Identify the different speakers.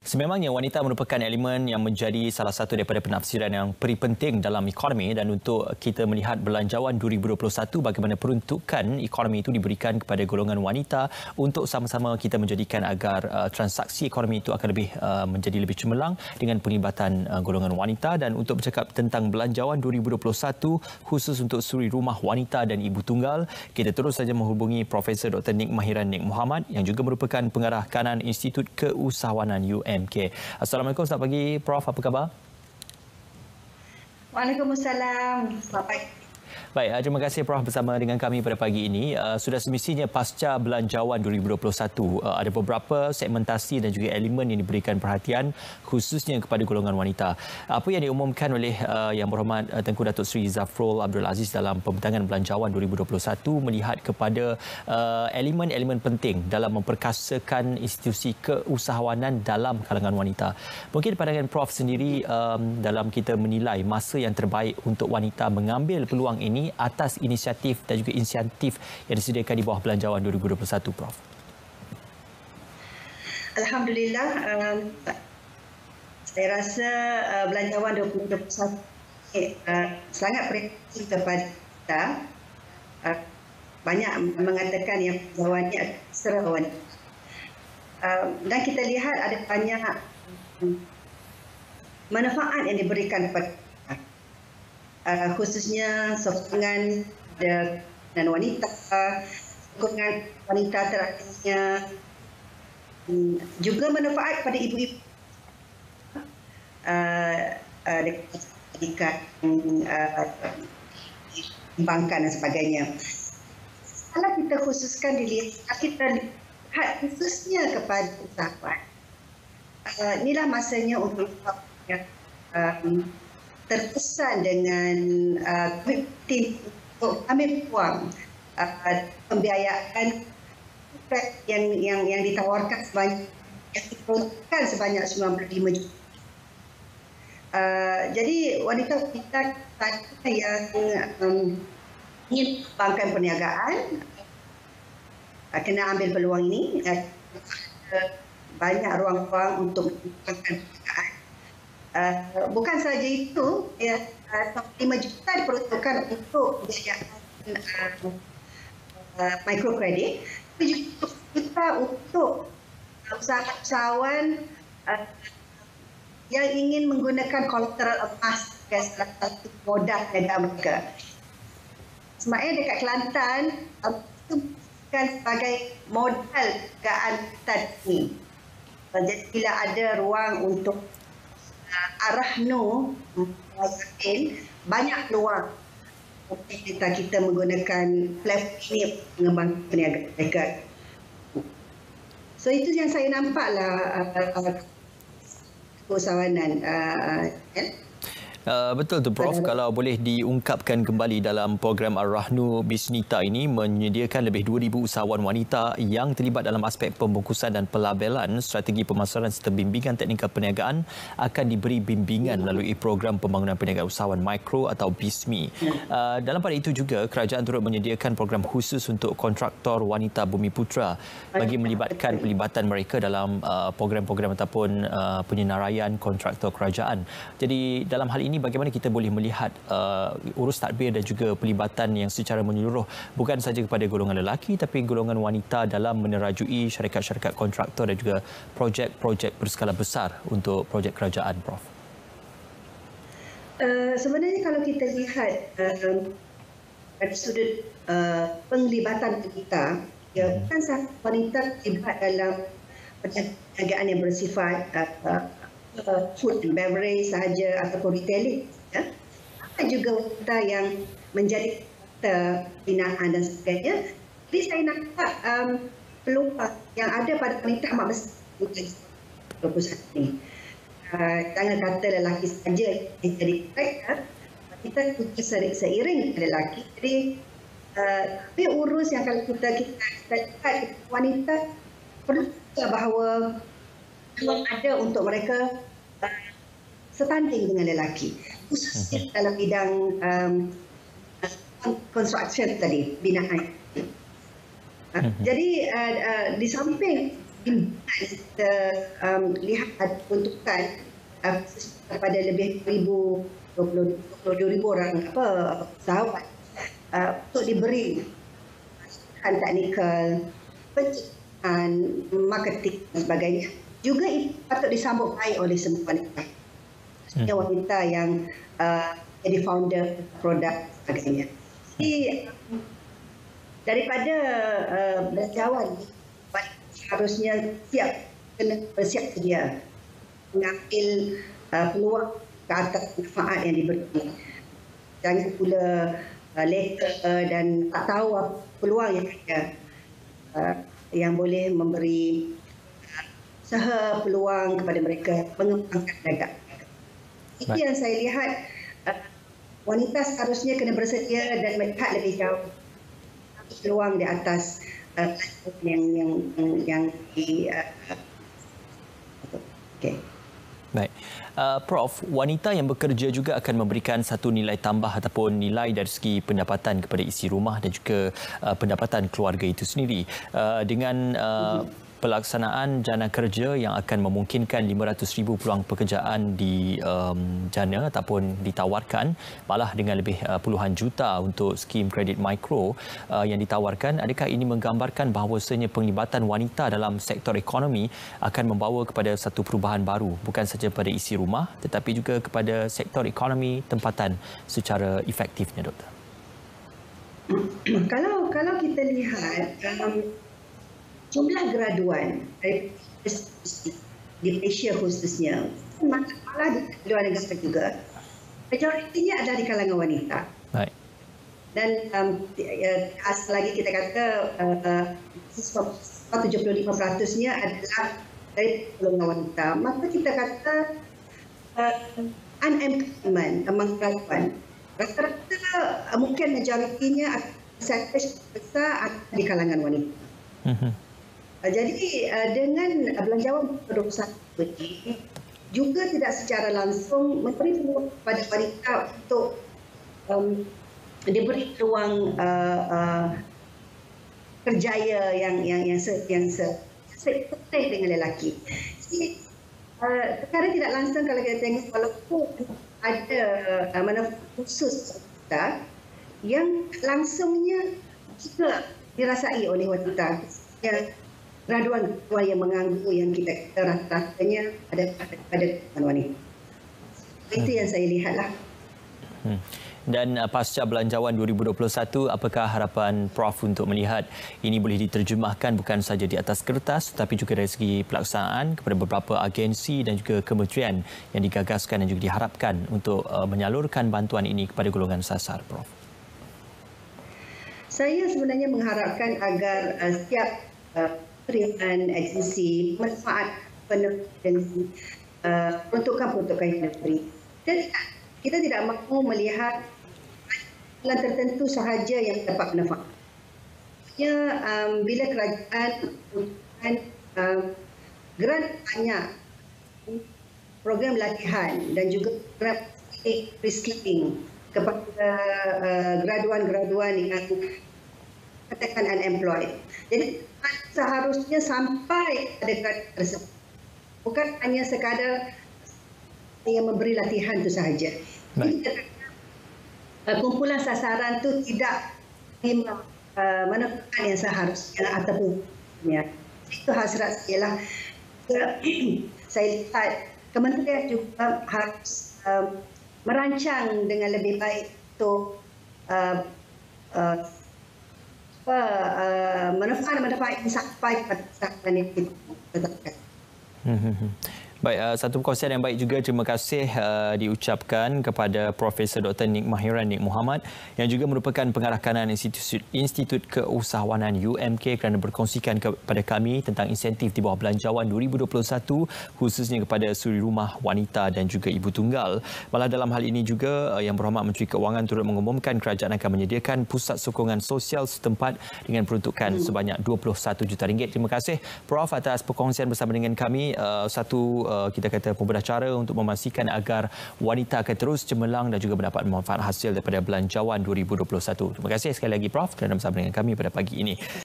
Speaker 1: Sememangnya wanita merupakan elemen yang menjadi salah satu daripada penafsiran yang penting dalam ekonomi, dan untuk kita melihat belanjawan 2021 bagaimana peruntukan ekonomi itu diberikan kepada golongan wanita untuk sama-sama kita menjadikan agar transaksi ekonomi itu akan menjadi lebih cemerlang dengan penglibatan golongan wanita. Dan untuk bercakap tentang belanjawan 2021 khusus untuk suri rumah wanita dan ibu tunggal, kita terus saja menghubungi Profesor Dr. Nik Mahiran Nik Muhammad yang juga merupakan pengarah kanan Institut Keusahawanan UMK. Assalamualaikum, selamat pagi Prof, apa khabar?
Speaker 2: Waalaikumsalam, selamat pagi.
Speaker 1: Baik, terima kasih Prof bersama dengan kami pada pagi ini. Sudah semestinya pasca belanjawan 2021, ada beberapa segmentasi dan juga elemen yang diberikan perhatian khususnya kepada golongan wanita. Apa yang diumumkan oleh Yang Berhormat Tengku Datuk Seri Zafrul Abdul Aziz dalam pembentangan belanjawan 2021 melihat kepada elemen-elemen penting dalam memperkasakan institusi keusahawanan dalam kalangan wanita. Mungkin pandangan Prof sendiri dalam kita menilai masa yang terbaik untuk wanita mengambil peluang ini atas inisiatif dan juga insentif yang disediakan di bawah belanjawan 2021, Prof.
Speaker 2: Alhamdulillah, saya rasa belanjawan 2021 sangat berefek kepada kita. Banyak mengatakan yang belanjawannya serah wanita. Dan kita lihat ada banyak manfaat yang diberikan kepada khususnya sokongan dan wanita, sokongan wanita terakhirnya, juga manfaat pada ibu-ibu pendidikan, kembangkan dan sebagainya. Kalau kita khususkan kita lihat khususnya kepada usahawan, inilah masanya untuk terkesan dengan tim untuk ambil peluang pembiayaan yang ditawarkan sebanyak 95 juta. Jadi wanita kita yang ingin mengembangkan perniagaan kena ambil peluang ini. Banyak ruang-ruang untuk mengembangkan perniagaan. Bukan saja itu, 5 juta diperuntukkan untuk pembiayaan mikrokredit, tapi juga untuk usahawan yang ingin menggunakan kolateral emas sebagai salah satu modal negara mereka. Sebenarnya dekat Kelantan, itu bukan sebagai modal perniagaan kita ini. Jadi bila ada ruang untuk arahno banyak peluang untuk kita menggunakan platform ini mengembangkan perniagaan mereka. So itu yang saya nampaklah keusahawanan.
Speaker 1: Betul tu Prof, kalau boleh diungkapkan kembali dalam program Ar-Rahnu Bisnita ini menyediakan lebih 2,000 usahawan wanita yang terlibat dalam aspek pembungkusan dan pelabelan, strategi pemasaran serta bimbingan teknikal perniagaan akan diberi bimbingan melalui program pembangunan perniagaan usahawan mikro atau BISMI. Dalam pada itu juga kerajaan turut menyediakan program khusus untuk kontraktor wanita Bumi Putra bagi melibatkan pelibatan mereka dalam program-program ataupun penyenaraian kontraktor kerajaan. Jadi dalam hal ini bagaimana kita boleh melihat urus tadbir dan juga pelibatan yang secara menyeluruh bukan saja kepada golongan lelaki tapi golongan wanita dalam menerajui syarikat-syarikat kontraktor dan juga projek-projek berskala besar untuk projek kerajaan, Prof.
Speaker 2: Sebenarnya kalau kita lihat dari sudut penglibatan kita, bukan sahaja wanita terlibat dalam perniagaan yang bersifat food and beverage sahaja ataupun retailing, ada juga wanita yang menjadi binaan dan sebagainya. Jadi saya nampak peluang yang ada pada wanita amat besar ini. Jangan kata lelaki saja yang jadi mereka, kita juga seiring lelaki. Jadi tapi urus yang kalau kita lihat wanita perlu bahawa peluang ada untuk mereka setanding dengan lelaki, khususnya dalam bidang construction tadi, binaan. Jadi di samping kita lihat ada peruntukan kepada lebih 22,000 orang usahawan untuk diberi teknikal, penciptaan, marketing dan sebagainya. Juga itu patut disambut baik oleh semua wanita. Wanita yang jadi founder produk sebagainya. Jadi daripada belanjawan harusnya kena bersiap sedia mengambil peluang ke atas manfaat yang diberi. Jangan pula leka dan tak tahu apa peluang yang ada yang boleh memberi usaha peluang kepada mereka mengembangkan perniagaan. Itu yang saya lihat, wanita seharusnya kena bersedia dan melihat lebih jauh peluang di atas yang di okey.
Speaker 1: Baik. Prof, wanita yang bekerja juga akan memberikan satu nilai tambah ataupun nilai dari segi pendapatan kepada isi rumah dan juga pendapatan keluarga itu sendiri. Dengan pelaksanaan jana kerja yang akan memungkinkan 500,000 peluang pekerjaan di jana ataupun ditawarkan, malah dengan lebih puluhan juta untuk skim kredit mikro yang ditawarkan, adakah ini menggambarkan bahawasanya penglibatan wanita dalam sektor ekonomi akan membawa kepada satu perubahan baru, bukan saja pada isi rumah tetapi juga kepada sektor ekonomi tempatan secara efektifnya, Doktor?
Speaker 2: Kalau kita lihat jumlah graduan di Malaysia khususnya, malah di luar negara juga, majoritinya adalah di kalangan wanita.
Speaker 1: Baik.
Speaker 2: Dan asal lagi kita kata 75%-nya adalah dari kalangan wanita. Maka kita kata unemployment among graduan, rata-rata mungkin majoritinya percentage besar di kalangan wanita. Jadi dengan belanjawan perusahaan ini juga tidak secara langsung memberi peluang kepada wanita untuk diberi peluang kerjaya yang seperti dengan lelaki. Jadi secara tidak langsung kalau kita tengok, walaupun ada manfaat khusus wanita yang langsungnya juga dirasai oleh wanita yang graduan yang menganggur yang kita rata-ratanya ada pada wanita. Itu yang saya lihatlah.
Speaker 1: Dan pasca belanjawan 2021, apakah harapan Prof untuk melihat ini boleh diterjemahkan bukan saja di atas kertas tetapi juga dari segi pelaksanaan kepada beberapa agensi dan juga kementerian yang digagaskan dan juga diharapkan untuk menyalurkan bantuan ini kepada golongan sasar, Prof?
Speaker 2: Saya sebenarnya mengharapkan agar setiap penerimaan agensi manfaat penuh dengan peruntukan-peruntukan yang diberi. Kita tidak mahu melihat bulan tertentu sahaja yang dapat manfaat. Bila kerajaan grant banyak program latihan dan juga grant reskilling kepada graduan-graduan yang katakan unemployed. Jadi seharusnya sampai pada grad tersebut. Bukan hanya sekadar yang memberi latihan itu sahaja. Kumpulan sasaran itu tidak menemukan yang seharusnya ataupun itu hasrat saya lah. Saya lihat kementerian juga harus merancang dengan lebih baik untuk manfaat yang sampai pada sasaran yang kita tetapkan.
Speaker 1: Baik, satu perkongsian yang baik juga terima kasih diucapkan kepada Profesor Dr. Nik Mahiran Nik Muhammad yang juga merupakan pengarah kanan Institut Keusahawanan UMK kerana berkongsikan kepada kami tentang insentif di bawah belanjawan 2021 khususnya kepada suri rumah wanita dan juga ibu tunggal. Malah dalam hal ini juga Yang Berhormat Menteri Keuangan turut mengumumkan kerajaan akan menyediakan pusat sokongan sosial setempat dengan peruntukan sebanyak RM21 juta. Terima kasih Prof atas perkongsian bersama dengan kami. Kita kata pembedah cara untuk memastikan agar wanita akan terus cemerlang dan juga mendapat manfaat hasil daripada belanjawan 2021. Terima kasih sekali lagi Prof kerana bersama dengan kami pada pagi ini.